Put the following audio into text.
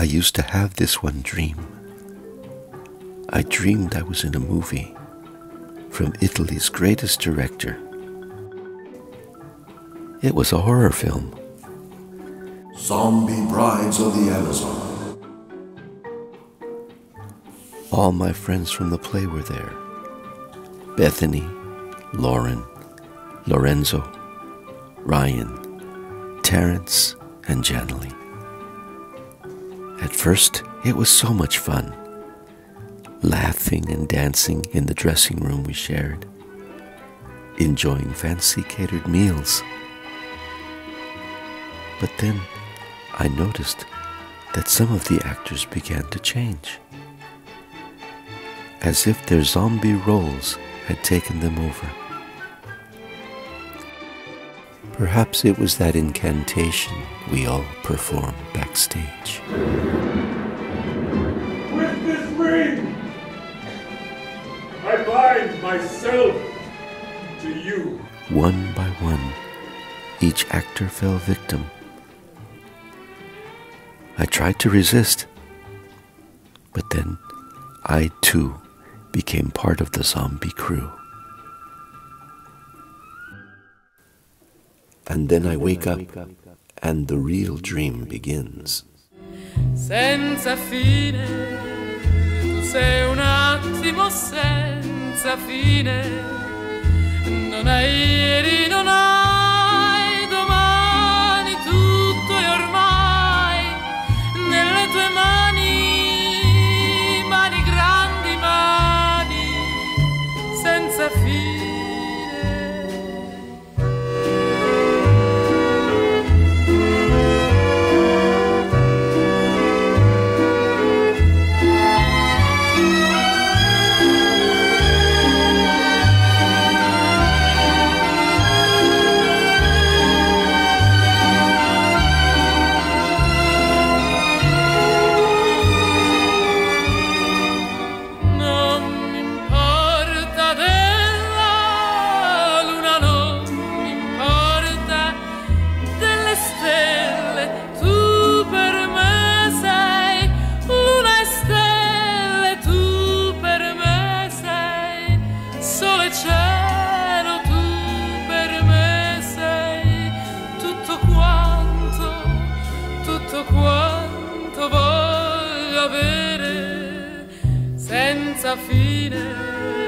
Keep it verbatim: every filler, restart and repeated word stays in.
used to have this one dream. I dreamed I was in a movie from Italy's greatest director. It was a horror film. Zombie Brides of the Amazon. All my friends from the play were there. Bethany, Lauren, Lorenzo, Ryan, Terrence, and Janalee. At first, it was so much fun, laughing and dancing in the dressing room we shared, enjoying fancy catered meals. But then I noticed that some of the actors began to change, as if their zombie roles had taken them over. Perhaps it was that incantation we all performed backstage. With this ring, I bind myself to you. One by one, each actor fell victim. I tried to resist, but then I too became part of the zombie crew. And then I wake up, and the real dream begins. Senza fine, tu sei un attimo senza fine, non hai ieri, non hai domani, tutto è ormai nelle tue mani, mani grandi, mani senza fine. Quanto voglio avere senza fine.